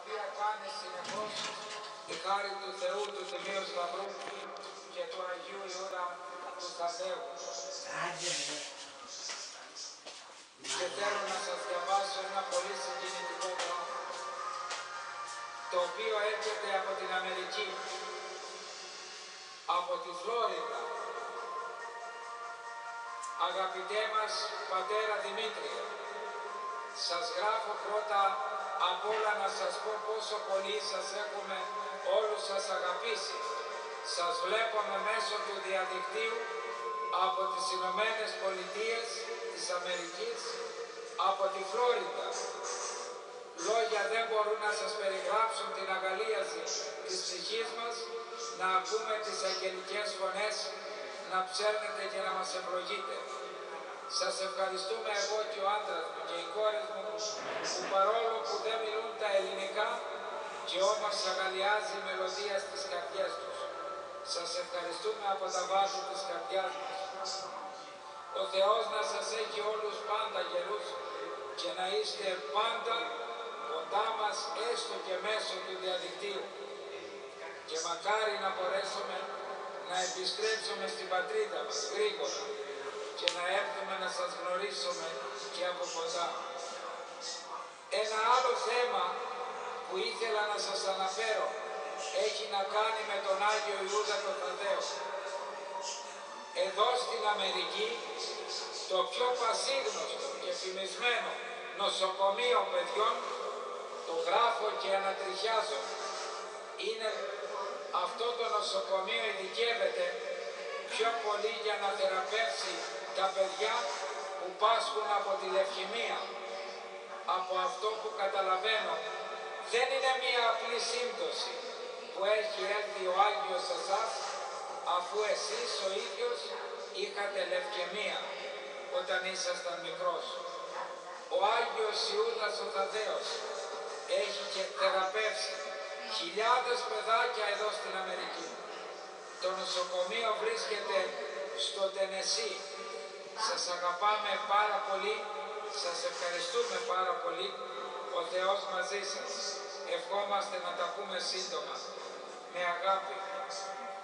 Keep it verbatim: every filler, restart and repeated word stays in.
οποία κάνει συνεχώς τη χάρη του Θεού, του Τιμίου Σταυρού και του Αγίου Ιούδα του Θαδέου. Και θέλω να σας διαβάσω ένα πολύ συγκινητικό γράμμα, το οποίο έρχεται από την Αμερική, από τη Φλόριντα. Αγαπητέ μας πατέρα Δημήτρη, σας γράφω πρώτα απ' όλα να σας πω πόσο πολύ σας έχουμε όλους σας αγαπήσει. Σας βλέπουμε μέσω του διαδικτύου από τις Ηνωμένες Πολιτείες της Αμερικής, από τη Φλόριντα. Λόγια δεν μπορούν να σας περιγράψουν την αγαλίαση της ψυχής μας, να ακούμε τις αγγελικές φωνές, να ψέρνετε και να μας ευλογείτε. Σας ευχαριστούμε εγώ και ο άντρας μου και οι κόρες μου, που παρόλο που δεν μιλούν τα ελληνικά και όμως αγαλιάζει η μελωδία στις καρδιές τους. Σας ευχαριστούμε από τα βάθη της καρδιάς μας. Ο Θεός να σας έχει όλους πάντα γερούς και να είστε πάντα κοντά μας, έστω και μέσω του διαδικτύου. Και μακάρι να μπορέσουμε να επιστρέψουμε στην πατρίδα μας γρήγορα και να έρθουμε να σας γνωρίσουμε και από κοντά. Ένα άλλο θέμα που ήθελα να σας αναφέρω έχει να κάνει με τον Άγιο Ιούδα τον Θαδαίο. Εδώ στην Αμερική το πιο πασίγνωστο και φημισμένο νοσοκομείο παιδιών, το γράφω και ανατριχιάζω, είναι αυτό το νοσοκομείο ειδικεύεται πιο πολύ για να θεραπεύσει τα παιδιά που πάσχουν από τη λευκαιμία. Από αυτό που καταλαβαίνω, δεν είναι μία απλή σύμπτωση που έχει έρθει ο Άγιος εσάς, αφού εσείς ο ίδιος είχατε λευκαιμία όταν ήσασταν μικρός. Ο Άγιος Ιούδας ο Θαδέος έχει και θεραπεύσει χιλιάδες παιδάκια εδώ στην Αμερική. Το νοσοκομείο βρίσκεται στο Τενεσί. Σας αγαπάμε πάρα πολύ, σας ευχαριστούμε πάρα πολύ. Ο Θεός μαζί σας. Ευχόμαστε να τα πούμε σύντομα. Με αγάπη.